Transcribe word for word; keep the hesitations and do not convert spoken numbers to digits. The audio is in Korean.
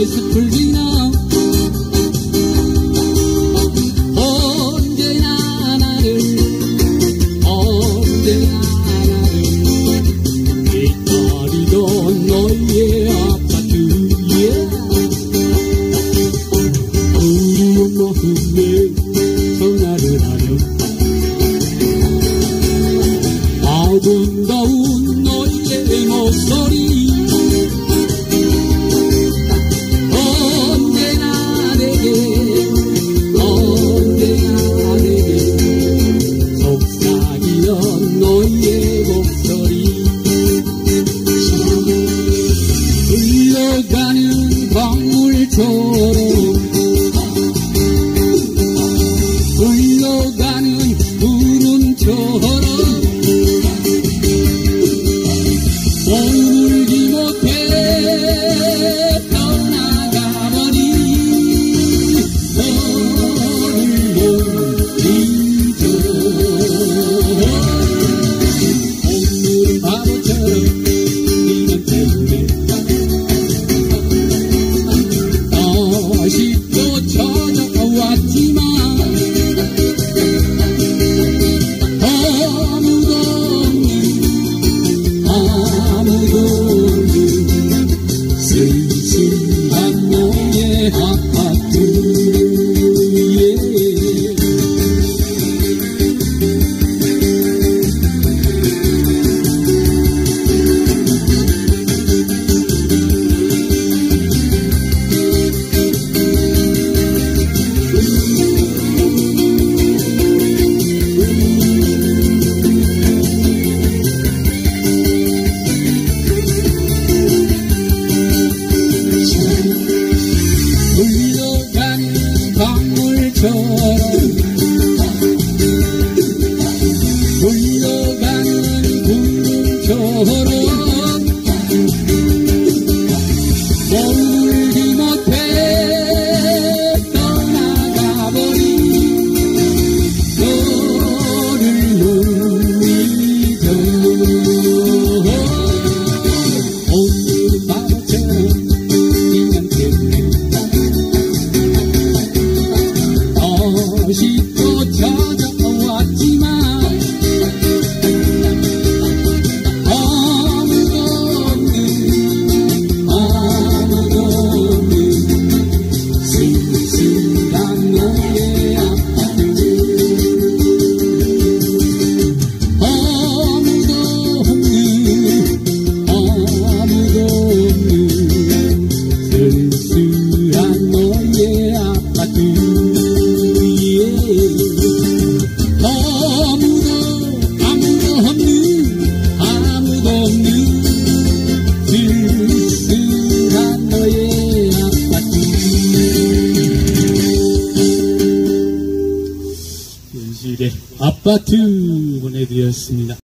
스풀리나 언제나 나를 언제나 나를 기다리던 너의 아파트에 그리운 마음에 전화를 하며 아름다운 너의 목소리 언제나 내게 언제나 내게 속삭이던 너의 목소리 흘러가는 강물처럼 흘러가는 구름처럼 머물지 못해 떠나가버린 너를 못 잊어 오늘은 바보처럼 네가 때문에 다시 또 찾아왔지만 아무도 없는 아무도 없는 쓸쓸한 너의 아파트에 흘러가는 강물처럼 흘러가는 구름처럼 머물지 못해 떠나가버린 너를 못 잊어 오늘은 바보처럼 인간 때문에 다시 또 찾아왔지만 아무도 없는 아무도 없는 쓸쓸한 너의 아파트 아무도 없는 아무도 없는 쓸쓸한 너의 아파트 아무도 아무도 없는 아무도 없는 쓸쓸한 너의 아파트 윤실의 아파트 보내드렸습니다.